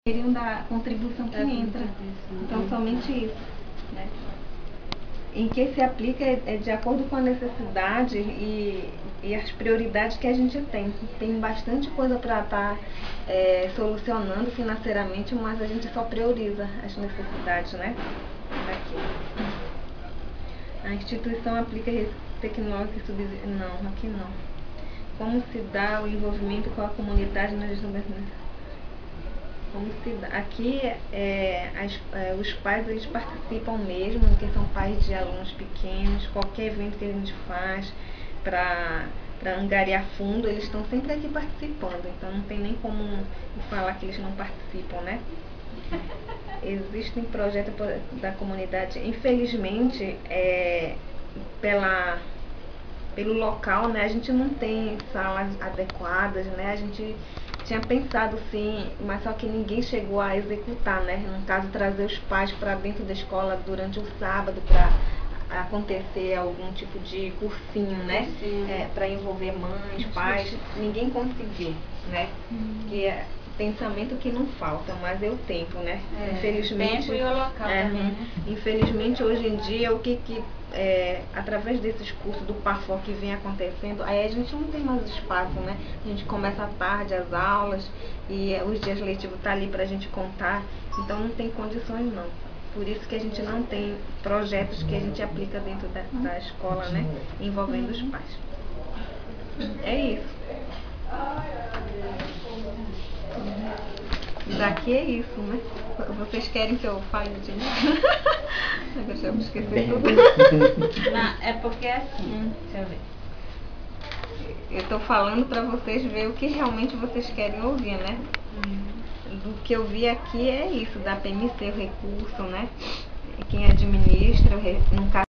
da contribuição que entra. Então, somente isso, né? Em que se aplica é de acordo com a necessidade e as prioridades que a gente tem. Tem bastante coisa para estar solucionando financeiramente, mas a gente só prioriza as necessidades, né? Aqui. A instituição aplica tecnológica e subsídio. Não, aqui não. Como se dá o envolvimento com a comunidade na gestão das necessidades? Aqui os pais eles participam mesmo, porque são pais de alunos pequenos. Qualquer evento que a gente faz para angariar fundo, eles estão sempre aqui participando, então não tem nem como falar que eles não participam, né? Existem projetos da comunidade, infelizmente pelo local, né, a gente não tem salas adequadas, né? A gente tinha pensado sim, mas só que ninguém chegou a executar, né? No caso, trazer os pais para dentro da escola durante o sábado para acontecer algum tipo de cursinho, né? Para envolver mães, pais, ninguém conseguiu, né? Que é pensamento que não falta, mas é o tempo, né? Infelizmente, tempo e o local também, né? Infelizmente, hoje em dia, através desses cursos do PAFOR que vem acontecendo, aí a gente não tem mais espaço, né? A gente começa à tarde as aulas e os dias letivos tá ali pra gente contar, então não tem condições não. Por isso que a gente não tem projetos que a gente aplica dentro da escola, né? Envolvendo os pais. É isso. Daqui é isso, né? Vocês querem que eu fale de novo? Deixa eu esquecer tudo. Não, é porque é assim, deixa eu ver. Eu tô falando pra vocês ver o que realmente vocês querem ouvir, né? Do que eu vi aqui é isso, da PMC, o recurso, né? Quem administra, no caso